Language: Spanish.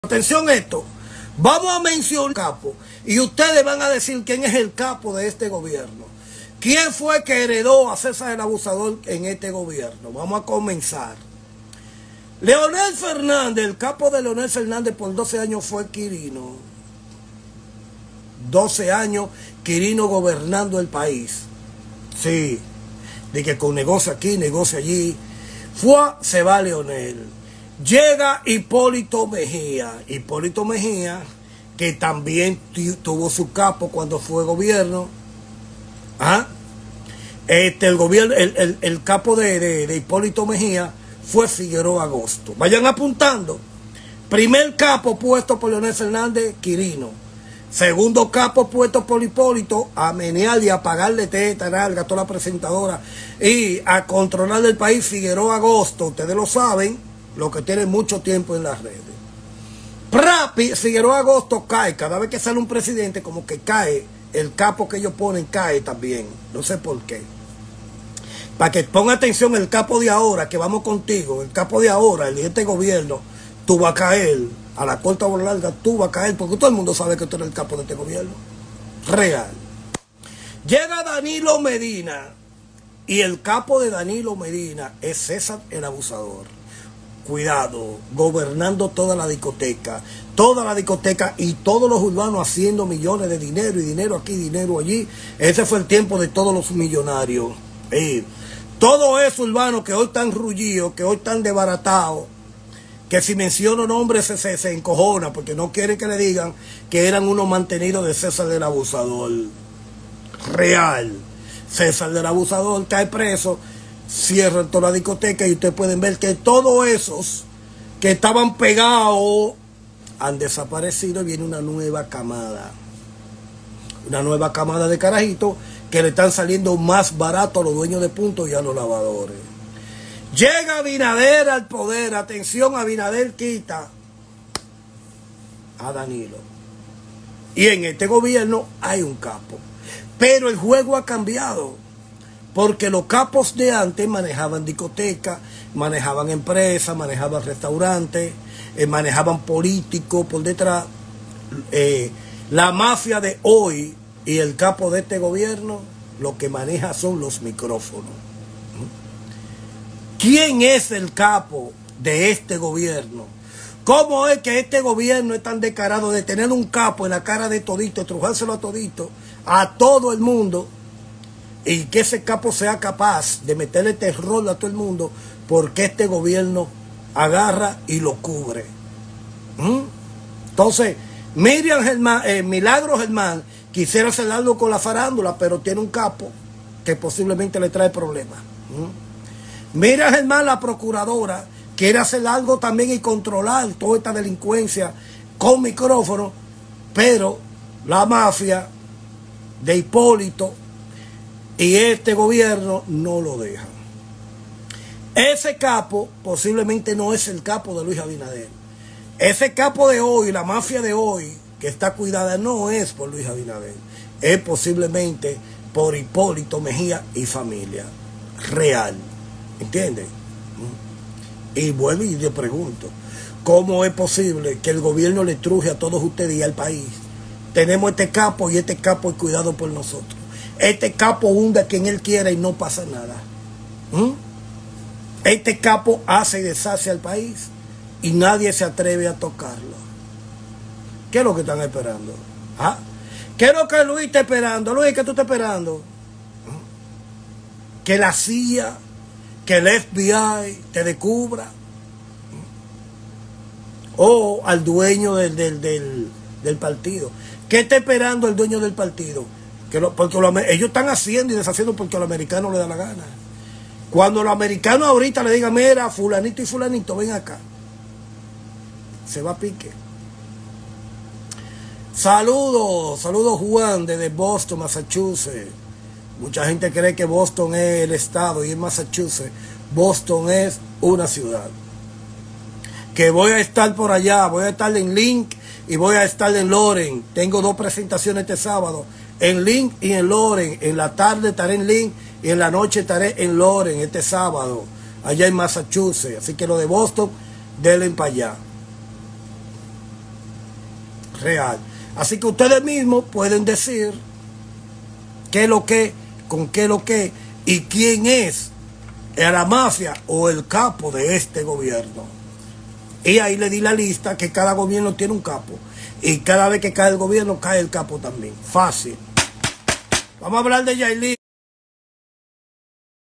Atención esto, vamos a mencionar capo y ustedes van a decir quién es el capo de este gobierno. ¿Quién fue que heredó a César el Abusador en este gobierno? Vamos a comenzar. Leonel Fernández, el capo de Leonel Fernández por 12 años fue Quirino. 12 años Quirino gobernando el país. Sí, de que con negocio aquí, negocio allí. Se va Leonel. Llega Hipólito Mejía. Hipólito Mejía, que también tuvo su capo cuando fue gobierno. ¿Ah? El capo de Hipólito Mejía fue Figueroa Agosto. Vayan apuntando. Primer capo puesto por Leonel Fernández, Quirino. Segundo capo puesto por Hipólito, a menear y a pagarle teta, nalga, toda la presentadora. Y a controlar el país, Figueroa Agosto. Ustedes lo saben. Lo que tiene mucho tiempo en las redes. Figueroa Agosto cae. Cada vez que sale un presidente, como que cae. El capo que ellos ponen cae también. No sé por qué. Para que ponga atención el capo de ahora, que vamos contigo. El capo de ahora, el de este gobierno, tú vas a caer. A la corta o larga, tú vas a caer. Porque todo el mundo sabe que tú eres el capo de este gobierno. Real. Llega Danilo Medina. Y el capo de Danilo Medina es César el Abusador. Cuidado, gobernando toda la discoteca y todos los urbanos haciendo millones de dinero y dinero aquí, dinero allí. Ese fue el tiempo de todos los millonarios. Todos esos urbanos que hoy están rullidos, que hoy están desbaratados, que si menciono nombres se encojona porque no quieren que le digan que eran unos mantenidos de César del Abusador. Real. César del Abusador cae preso. Cierran toda la discoteca y ustedes pueden ver que todos esos que estaban pegados han desaparecido y viene una nueva camada. Una nueva camada de carajitos que le están saliendo más barato a los dueños de puntos y a los lavadores. Llega Abinader al poder. Atención, Abinader quita a Danilo. Y en este gobierno hay un capo. Pero el juego ha cambiado. Porque los capos de antes manejaban discotecas, manejaban empresas, manejaban restaurantes, manejaban políticos por detrás. La mafia de hoy y el capo de este gobierno lo que maneja son los micrófonos. ¿Quién es el capo de este gobierno? ¿Cómo es que este gobierno es tan descarado de tener un capo en la cara de todito, estrujárselo a todito, a todo el mundo? Y que ese capo sea capaz de meterle terror a todo el mundo porque este gobierno agarra y lo cubre. Entonces, Milagro Germán quisiera hacer algo con la farándula, pero tiene un capo que posiblemente le trae problemas. Miriam Germán, la procuradora, quiere hacer algo también y controlar toda esta delincuencia con micrófono, pero la mafia de Hipólito y este gobierno no lo deja. Ese capo posiblemente no es el capo de Luis Abinader. Ese capo de hoy, la mafia de hoy, que está cuidada, no es por Luis Abinader. Es posiblemente por Hipólito Mejía y familia. Real. ¿Entienden? Y vuelvo y le pregunto, ¿cómo es posible que el gobierno le truje a todos ustedes y al país? Tenemos este capo y este capo es cuidado por nosotros. Este capo hunde a quien él quiera y no pasa nada. Este capo hace y deshace al país y nadie se atreve a tocarlo. ¿Qué es lo que están esperando? ¿Qué es lo que Luis está esperando? Luis, ¿qué tú estás esperando? Que la CIA, que el FBI te descubra. O al dueño del partido. ¿Qué está esperando el dueño del partido? Porque ellos están haciendo y deshaciendo porque a los americanos les da la gana. Cuando los americanos ahorita le digan, mira, fulanito y fulanito, ven acá, se va a pique. Saludos Juan desde Boston, Massachusetts. Mucha gente cree que Boston es el estado y es Massachusetts. Boston es una ciudad. Que voy a estar por allá, voy a estar en Link y voy a estar en Loren. Tengo 2 presentaciones este sábado. En Link y en Loren. En la tarde estaré en Link y en la noche estaré en Loren este sábado, allá en Massachusetts. Así que lo de Boston, denle para allá. real. Así que ustedes mismos pueden decir qué es lo que, con qué es lo que, y quién es la mafia o el capo de este gobierno. Y ahí le di la lista que cada gobierno tiene un capo. Y cada vez que cae el gobierno, cae el capo también. Fácil. Vamos a hablar de Yailin.